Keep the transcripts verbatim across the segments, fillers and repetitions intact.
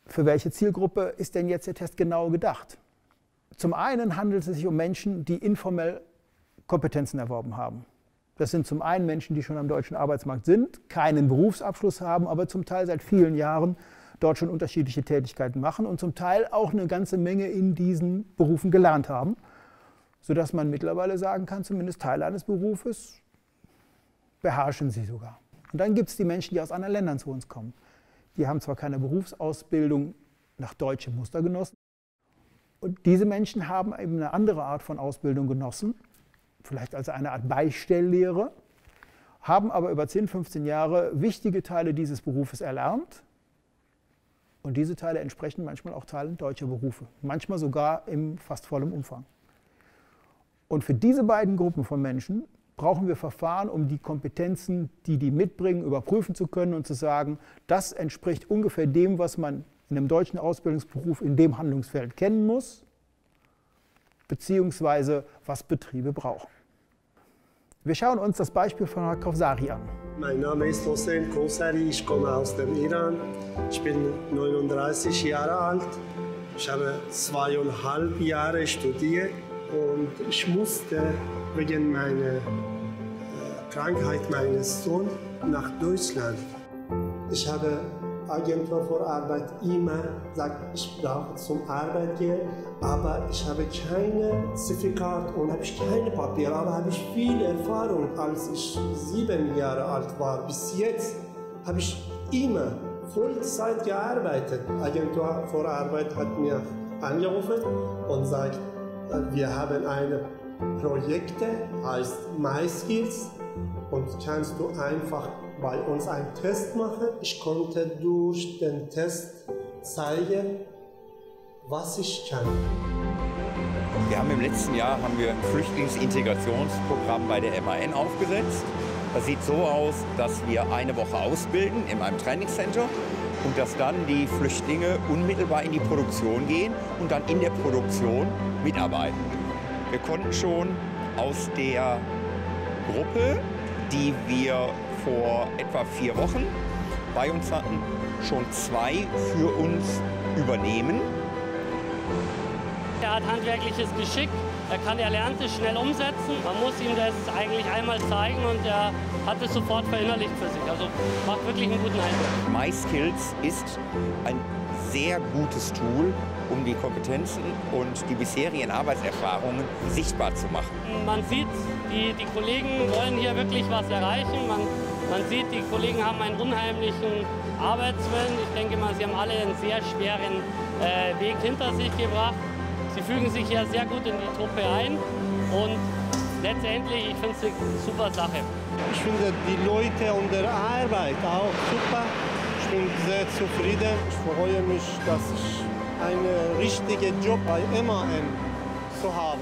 Für welche Zielgruppe ist denn jetzt der Test genau gedacht? Zum einen handelt es sich um Menschen, die informell Kompetenzen erworben haben. Das sind zum einen Menschen, die schon am deutschen Arbeitsmarkt sind, keinen Berufsabschluss haben, aber zum Teil seit vielen Jahren dort schon unterschiedliche Tätigkeiten machen und zum Teil auch eine ganze Menge in diesen Berufen gelernt haben, sodass man mittlerweile sagen kann, zumindest Teile eines Berufes beherrschen sie sogar. Und dann gibt es die Menschen, die aus anderen Ländern zu uns kommen. Die haben zwar keine Berufsausbildung nach deutschem Muster genossen, und diese Menschen haben eben eine andere Art von Ausbildung genossen, vielleicht als eine Art Beistelllehre, haben aber über zehn, fünfzehn Jahre wichtige Teile dieses Berufes erlernt. Und diese Teile entsprechen manchmal auch Teilen deutscher Berufe, manchmal sogar im fast vollem Umfang. Und für diese beiden Gruppen von Menschen brauchen wir Verfahren, um die Kompetenzen, die die mitbringen, überprüfen zu können und zu sagen, das entspricht ungefähr dem, was man in einem deutschen Ausbildungsberuf in dem Handlungsfeld kennen muss, beziehungsweise was Betriebe brauchen. Wir schauen uns das Beispiel von Herrn Kawsari an. Mein Name ist Hossein Kawsari, ich komme aus dem Iran. Ich bin neununddreißig Jahre alt. Ich habe zweieinhalb Jahre studiert und ich musste wegen meiner äh, Krankheit meines Sohnes nach Deutschland. Ich habe Agentur für Arbeit immer gesagt, ich brauche zum Arbeitgeber, aber ich habe keine Zertifikat und habe ich keine Papiere, aber habe ich viel Erfahrung, als ich sieben Jahre alt war. Bis jetzt habe ich immer Vollzeit gearbeitet. Agentur für Arbeit hat mir angerufen und sagt, wir haben eine Projekte, heißt MySkills, und kannst du einfach bei uns einen Test machen. Ich konnte durch den Test zeigen, was ich kann. Wir haben im letzten Jahr haben wir ein Flüchtlingsintegrationsprogramm bei der M A N aufgesetzt. Das sieht so aus, dass wir eine Woche ausbilden in einem Trainingscenter und dass dann die Flüchtlinge unmittelbar in die Produktion gehen und dann in der Produktion mitarbeiten. Wir konnten schon aus der Gruppe, die wir vor etwa vier Wochen bei uns hatten, schon zwei für uns übernehmen. Er hat handwerkliches Geschick, er kann Erlerntes schnell umsetzen. Man muss ihm das eigentlich einmal zeigen und er hat es sofort verinnerlicht für sich. Also macht wirklich einen guten Eindruck. MySkills ist ein sehr gutes Tool, um die Kompetenzen und die bisherigen Arbeitserfahrungen sichtbar zu machen. Man sieht, die, die Kollegen wollen hier wirklich was erreichen. Man, man sieht, die Kollegen haben einen unheimlichen Arbeitswillen. Ich denke mal, sie haben alle einen sehr schweren äh, Weg hinter sich gebracht. Sie fügen sich hier sehr gut in die Truppe ein und letztendlich, ich finde es eine super Sache. Ich finde die Leute und die Arbeit auch super. Ich bin sehr zufrieden. Ich freue mich, dass ich einen richtigen Job bei M A N zu haben.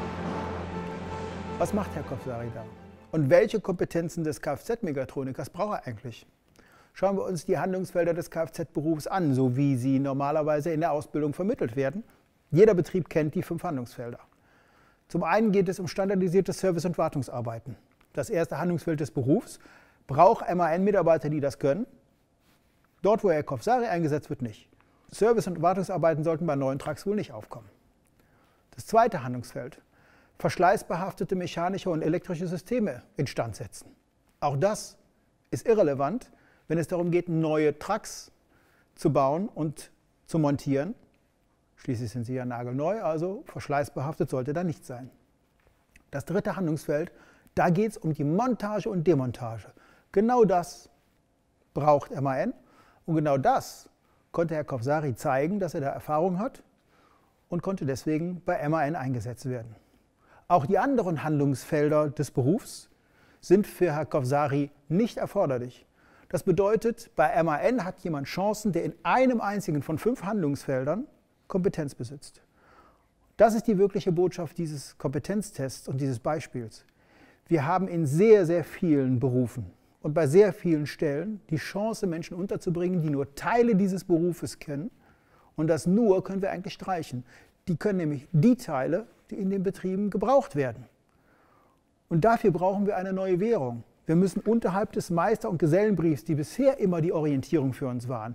Was macht Herr Kawsari da? Und welche Kompetenzen des Kfz-Mechatronikers braucht er eigentlich? Schauen wir uns die Handlungsfelder des Kfz-Berufs an, so wie sie normalerweise in der Ausbildung vermittelt werden. Jeder Betrieb kennt die fünf Handlungsfelder. Zum einen geht es um standardisierte Service- und Wartungsarbeiten. Das erste Handlungsfeld des Berufs braucht M A N-Mitarbeiter, die das können. Dort, wo Herr Kawsari eingesetzt wird, nicht. Service- und Wartungsarbeiten sollten bei neuen Trucks wohl nicht aufkommen. Das zweite Handlungsfeld: verschleißbehaftete mechanische und elektrische Systeme instand setzen. Auch das ist irrelevant, wenn es darum geht, neue Trucks zu bauen und zu montieren. Schließlich sind sie ja nagelneu, also verschleißbehaftet sollte da nicht sein. Das dritte Handlungsfeld, da geht es um die Montage und Demontage. Genau das braucht M A N und genau das konnte Herr Kawsari zeigen, dass er da Erfahrung hat und konnte deswegen bei M A N eingesetzt werden. Auch die anderen Handlungsfelder des Berufs sind für Herr Kawsari nicht erforderlich. Das bedeutet, bei M A N hat jemand Chancen, der in einem einzigen von fünf Handlungsfeldern Kompetenz besitzt. Das ist die wirkliche Botschaft dieses Kompetenztests und dieses Beispiels. Wir haben in sehr, sehr vielen Berufen und bei sehr vielen Stellen die Chance, Menschen unterzubringen, die nur Teile dieses Berufes kennen. Und das nur können wir eigentlich streichen. Die können nämlich die Teile, die in den Betrieben gebraucht werden. Und dafür brauchen wir eine neue Währung. Wir müssen unterhalb des Meister- und Gesellenbriefs, die bisher immer die Orientierung für uns waren,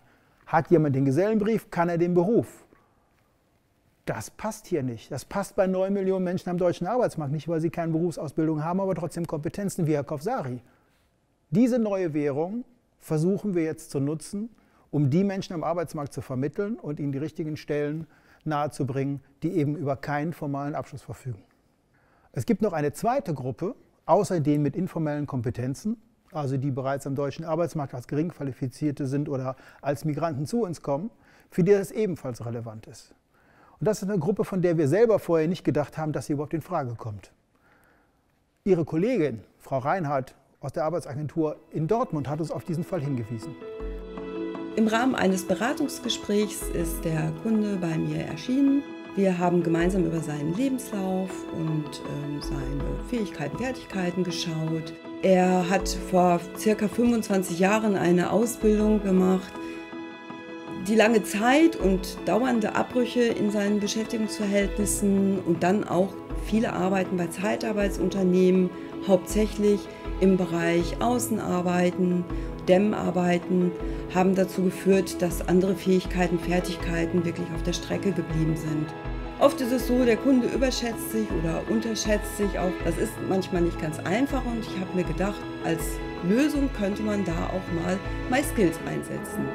Hat jemand den Gesellenbrief, kann er den Beruf. Das passt hier nicht. Das passt bei neun Millionen Menschen am deutschen Arbeitsmarkt nicht, weil sie keine Berufsausbildung haben, aber trotzdem Kompetenzen wie Herr Kofsari. Diese neue Währung versuchen wir jetzt zu nutzen, um die Menschen am Arbeitsmarkt zu vermitteln und ihnen die richtigen Stellen nahezubringen, die eben über keinen formalen Abschluss verfügen. Es gibt noch eine zweite Gruppe, außer denen mit informellen Kompetenzen, also die bereits am deutschen Arbeitsmarkt als Geringqualifizierte sind oder als Migranten zu uns kommen, für die das ebenfalls relevant ist. Und das ist eine Gruppe, von der wir selber vorher nicht gedacht haben, dass sie überhaupt in Frage kommt. Ihre Kollegin, Frau Reinhardt aus der Arbeitsagentur in Dortmund, hat uns auf diesen Fall hingewiesen. Im Rahmen eines Beratungsgesprächs ist der Kunde bei mir erschienen. Wir haben gemeinsam über seinen Lebenslauf und ähm, seine Fähigkeiten, Fertigkeiten geschaut. Er hat vor circa fünfundzwanzig Jahren eine Ausbildung gemacht. Die lange Zeit und dauernde Abbrüche in seinen Beschäftigungsverhältnissen und dann auch viele Arbeiten bei Zeitarbeitsunternehmen, hauptsächlich im Bereich Außenarbeiten, Dämmarbeiten, haben dazu geführt, dass andere Fähigkeiten, Fertigkeiten wirklich auf der Strecke geblieben sind. Oft ist es so, der Kunde überschätzt sich oder unterschätzt sich auch. Das ist manchmal nicht ganz einfach und ich habe mir gedacht, als Lösung könnte man da auch mal MySkills einsetzen.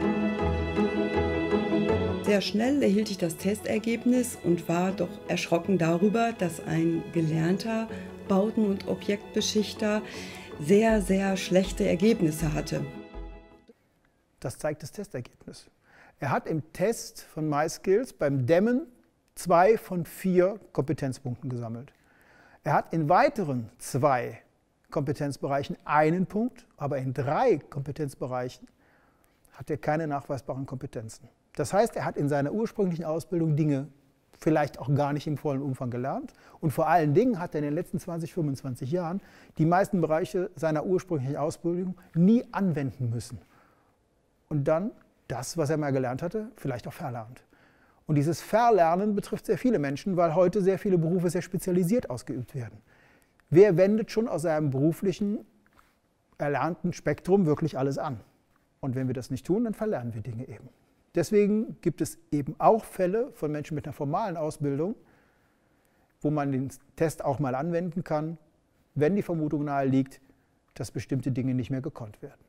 Sehr schnell erhielt ich das Testergebnis und war doch erschrocken darüber, dass ein gelernter Bauten- und Objektbeschichter sehr, sehr schlechte Ergebnisse hatte. Das zeigt das Testergebnis. Er hat im Test von MySkills beim Dämmen zwei von vier Kompetenzpunkten gesammelt. Er hat in weiteren zwei Kompetenzbereichen einen Punkt, aber in drei Kompetenzbereichen hat er keine nachweisbaren Kompetenzen. Das heißt, er hat in seiner ursprünglichen Ausbildung Dinge vielleicht auch gar nicht im vollen Umfang gelernt. Und vor allen Dingen hat er in den letzten zwanzig, fünfundzwanzig Jahren die meisten Bereiche seiner ursprünglichen Ausbildung nie anwenden müssen. Und dann das, was er mal gelernt hatte, vielleicht auch verlernt. Und dieses Verlernen betrifft sehr viele Menschen, weil heute sehr viele Berufe sehr spezialisiert ausgeübt werden. Wer wendet schon aus seinem beruflichen, erlernten Spektrum wirklich alles an? Und wenn wir das nicht tun, dann verlernen wir Dinge eben. Deswegen gibt es eben auch Fälle von Menschen mit einer formalen Ausbildung, wo man den Test auch mal anwenden kann, wenn die Vermutung nahe liegt, dass bestimmte Dinge nicht mehr gekonnt werden.